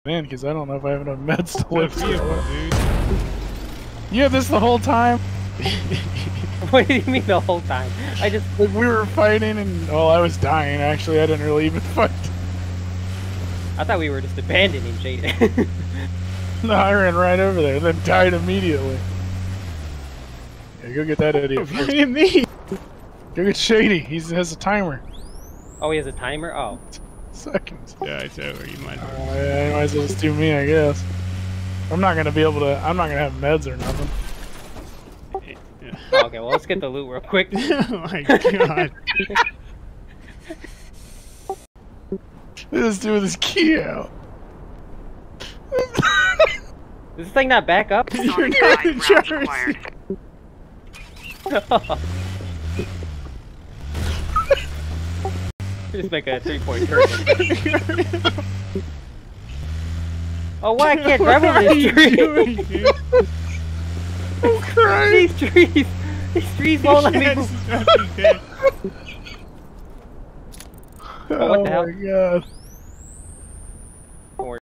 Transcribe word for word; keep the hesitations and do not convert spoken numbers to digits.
in because I don't know if I have enough meds to lift you, dude. You had this the whole time? What do you mean the whole time? I just... Like we were fighting and... well, I was dying actually. I didn't really even fight. I thought we were just abandoning Jaden. No, I ran right over there, then died immediately. Yeah, go get that idiot first. What do you mean? Go get Shady. He has a timer. Oh, he has a timer? Oh. Seconds. Yeah, it's over. You might. Uh, yeah, you might as well just do me, I guess. I'm not gonna be able to. I'm not gonna have meds or nothing. Yeah. Oh, okay, well, let's get the loot real quick. Oh my god. This dude with his key out. Does this thing not back up? You're not in charge. Just make a three-point turn. Oh, why I can't grab over this tree? I'm crying. These trees, these trees won't let me move. Yes, Oh, what the hell? Oh my god.